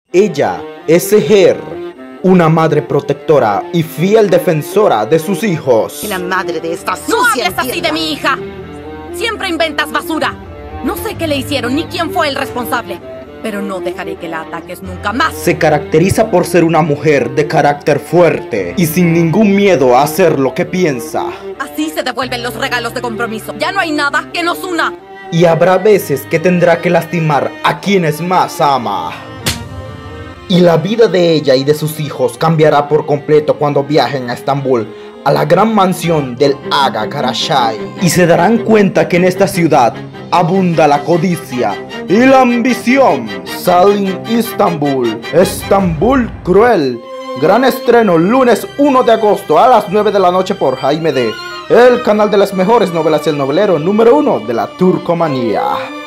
Ella es Seher, una madre protectora y fiel defensora de sus hijos. La madre de esta sucia. ¡No hables así de mi hija! Siempre inventas basura. No sé qué le hicieron ni quién fue el responsable, pero no dejaré que la ataques nunca más. Se caracteriza por ser una mujer de carácter fuerte y sin ningún miedo a hacer lo que piensa. Así se devuelven los regalos de compromiso. Ya no hay nada que nos una. Y habrá veces que tendrá que lastimar a quienes más ama. Y la vida de ella y de sus hijos cambiará por completo cuando viajen a Estambul, a la gran mansión del Aga Karashay. Y se darán cuenta que en esta ciudad abunda la codicia y la ambición. Selin Istanbul, Estambul Cruel. Gran estreno lunes 1 de agosto a las 9 de la noche por Jaime D, el canal de las mejores novelas y el novelero número 1 de la turcomanía.